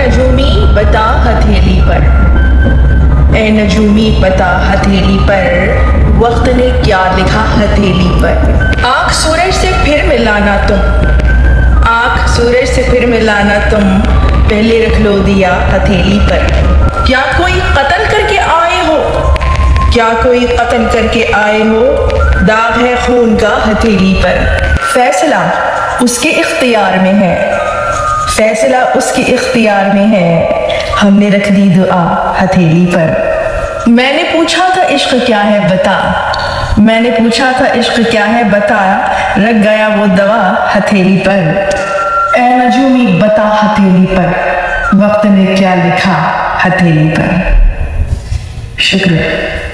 नजूमी बता हथेली पर, ए नजूमी बता हथेली पर, वक्त ने क्या लिखा हथेली पर। आँख सूरज से फिर मिलाना तुम, आँख सूरज से फिर मिलाना तुम, पहले रख लो दिया हथेली पर। क्या कोई कत्ल करके आए हो, क्या कोई कत्ल करके आए हो, दाग है खून का हथेली पर। फैसला उसके इख्तियार में है, फैसला उसके इख्तियार में है, हमने रख दी दुआ हथेली पर। मैंने पूछा था इश्क क्या है बता, मैंने पूछा था इश्क क्या है बता, रख गया वो दवा हथेली पर। ए नजूमी बता हथेली पर, वक्त ने क्या लिखा हथेली पर। शुक्रिया।